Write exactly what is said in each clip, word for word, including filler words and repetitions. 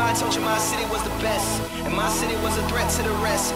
I told you my city was the best, and my city was a threat to the rest?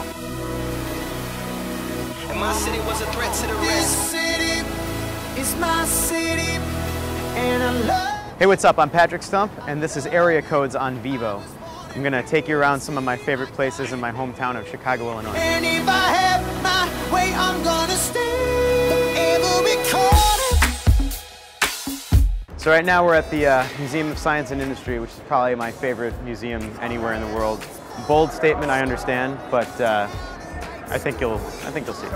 And my city was a threat to the rest. This city is my city, and I love. Hey, what's up? I'm Patrick Stump, and this is Area Codes on Vevo. I'm gonna take you around some of my favorite places in my hometown of Chicago, Illinois. And if I have my way, I'm gonna stay every corner. So right now we're at the uh, Museum of Science and Industry, which is probably my favorite museum anywhere in the world. Bold statement, I understand, but uh, I think you'll, I think you'll see.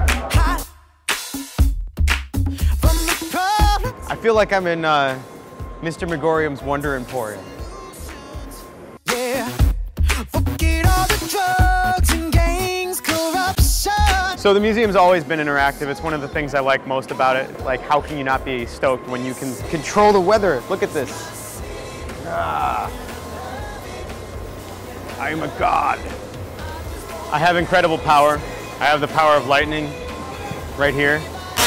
I feel like I'm in uh, Mister Megorium's Wonder Emporium. Yeah, forget all the drugs and gangs, corruption. So the museum's always been interactive. It's one of the things I like most about it. Like, how can you not be stoked when you can control the weather? Look at this. Ah. I am a god. I have incredible power. I have the power of lightning right here.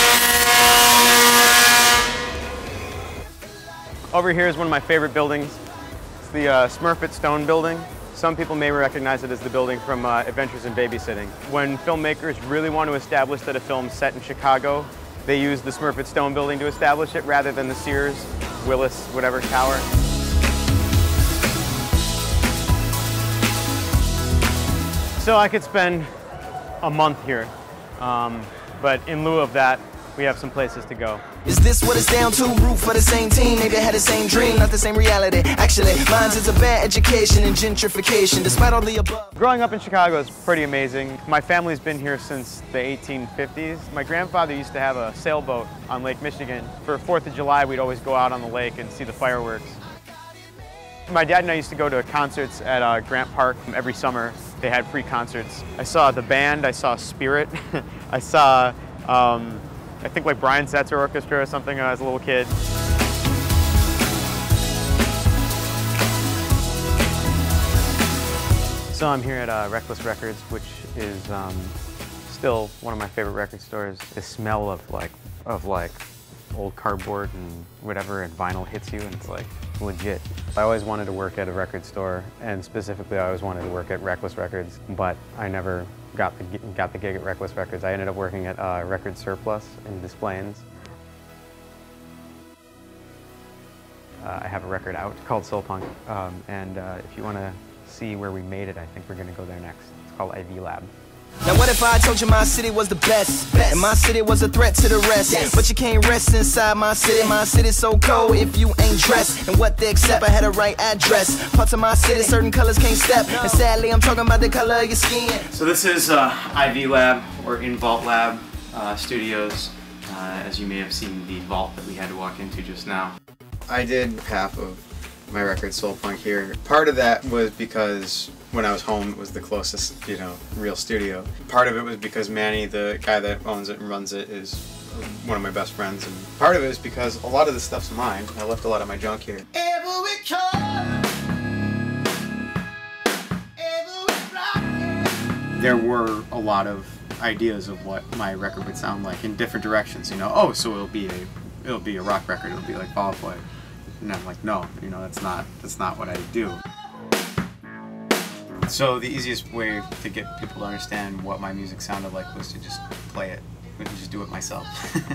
Over here is one of my favorite buildings. It's the uh, Smurfit Stone building. Some people may recognize it as the building from uh, Adventures in Babysitting. When filmmakers really want to establish that a film's set in Chicago, they use the Smurfit Stone building to establish it rather than the Sears, Willis, whatever tower. So I could spend a month here, um, but in lieu of that, we have some places to go. Is this what it's down to? Root for the same team, maybe I had the same dream, not the same reality. Actually, mine's is a bad education and gentrification, despite all the above. Growing up in Chicago is pretty amazing. My family's been here since the eighteen fifties. My grandfather used to have a sailboat on Lake Michigan. For fourth of July, we'd always go out on the lake and see the fireworks. My dad and I used to go to concerts at uh, Grant Park every summer. They had free concerts. I saw the band, I saw Spirit, I saw, um, I think like Brian Setzer Orchestra or something when I was a little kid. So I'm here at uh, Reckless Records, which is um, still one of my favorite record stores. The smell of like, of like old cardboard and whatever and vinyl hits you and it's like legit. I always wanted to work at a record store, and specifically I always wanted to work at Reckless Records, but I never got the, got the gig at Reckless Records. I ended up working at uh, Record Surplus in Des Plaines. Uh, I have a record out called Soul Punk, um, and uh, if you want to see where we made it, I think we're going to go there next. It's called I V Lab. Now what if I told you my city was the best, best, and my city was a threat to the rest, yes. But you can't rest inside my city. My city's so cold if you ain't dressed, and what they accept, I had a right address. Parts of my city, certain colors can't step, and sadly I'm talking about the color of your skin. So this is uh, I V Lab, or In Vault Lab uh, Studios, uh, as you may have seen the vault that we had to walk into just now. I did half of my record Soul Punk here. Part of that was because when I was home, it was the closest, you know, real studio. Part of it was because Manny, the guy that owns it and runs it, is one of my best friends. And part of it is because a lot of this stuff's mine. I left a lot of my junk here. There were a lot of ideas of what my record would sound like in different directions. You know, oh, so it'll be a, it'll be a rock record. It'll be like Fall Out Boy. And I'm like, no, you know, that's not, that's not what I do. So the easiest way to get people to understand what my music sounded like was to just play it, and just do it myself.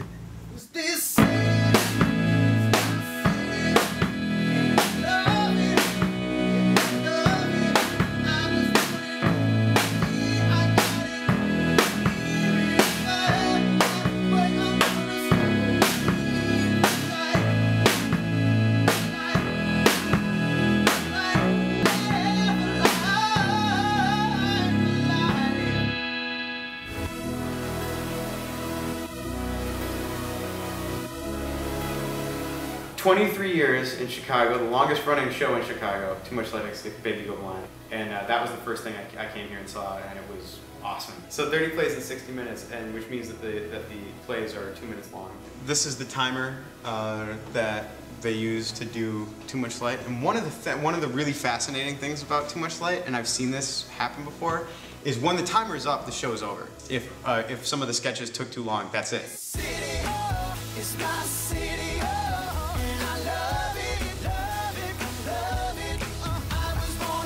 twenty-three years in Chicago, the longest running show in Chicago, Too Much Light Makes the Baby Go Blind. And uh, that was the first thing I, I came here and saw, and it was awesome. So thirty plays in sixty minutes, and which means that the, that the plays are two minutes long. This is the timer uh, that they use to do Too Much Light. And one of the th one of the really fascinating things about Too Much Light, and I've seen this happen before, is when the timer is up, the show's over. If uh, if some of the sketches took too long, that's it. City, oh, it's my city, oh, and I love it, love it, love it. Uh, I was born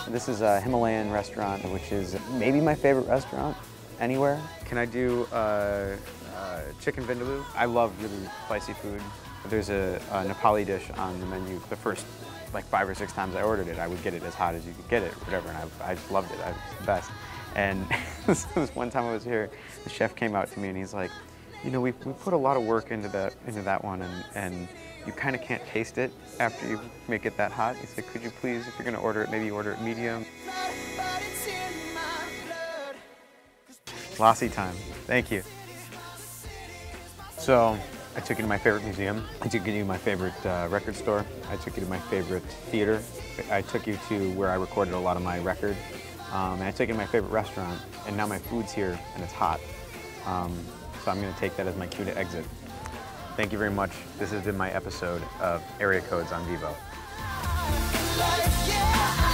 This is a Himalayan restaurant, which is maybe my favorite restaurant anywhere. Can I do uh, uh, chicken vindaloo? I love really spicy food. There's a, a Nepali dish on the menu. The first like five or six times I ordered it, I would get it as hot as you could get it, whatever, and I, I just loved it. I, it was the best. And this was one time I was here, the chef came out to me and he's like, you know, we we put a lot of work into that into that one, and and you kind of can't taste it after you make it that hot. He said, could you please, if you're gonna order it, maybe order it medium. Lassi time. Thank you. So I took you to my favorite museum. I took you to my favorite uh, record store. I took you to my favorite theater. I took you to where I recorded a lot of my records. Um, and I took you to my favorite restaurant. And now my food's here and it's hot. Um, so I'm gonna take that as my cue to exit. Thank you very much. This has been my episode of Area Codes on Vevo.